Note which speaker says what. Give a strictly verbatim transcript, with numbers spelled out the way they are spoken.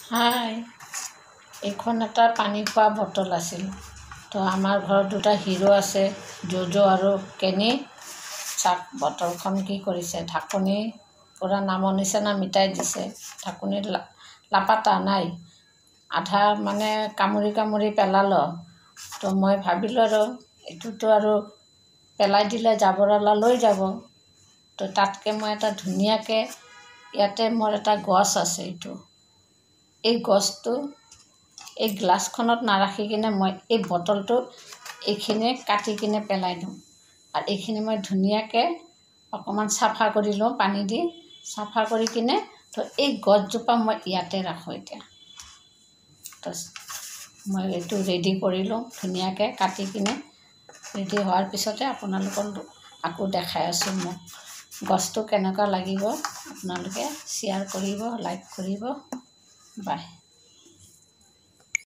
Speaker 1: হাই, এইখন এটা পানী খোৱা বটল আছিল। তো আমাৰ ঘৰত দুটা হিৰো আছে, জ'জ আৰু কেনি। চাক বটলখন কি কৰিছে, ঢাকনি পূৰা নামৰ নিচিনা মিটাই দিছে। ঢাকনি লাপাতা নাই, আধা মানে কামুৰি কামুৰি পেলালো। তো মই ভাবিলোঁ আৰু এইটোতো আৰু পেলাই দিলে জাবৰৱালা লৈ যাব। তো তাতকৈ মই এটা ধুনীয়াকৈ, ইয়াতে মোৰ এটা গছ আছে, এইটো এই গছটো এই গ্লাছখনত নাৰাখি কিনে মই এই বটলটো এইখিনি কাটি কিনে পেলাই দিওঁ। আৰু এইখিনি মই ধুনীয়াকৈ অকণমান চাফা কৰি লওঁ, পানী দি চাফা কৰি কিনে। তো এই গছজোপা মই ইয়াতে ৰাখোঁ এতিয়া। তো মই এইটো ৰেডি কৰি লওঁ ধুনীয়াকৈ কাটি কিনে। ৰেডি হোৱাৰ পিছতে আপোনালোকক আকৌ দেখাই আছোঁ। মোক গছটো কেনেকুৱা লাগিব আপোনালোকে শ্বেয়াৰ কৰিব, লাইক কৰিব। বাই।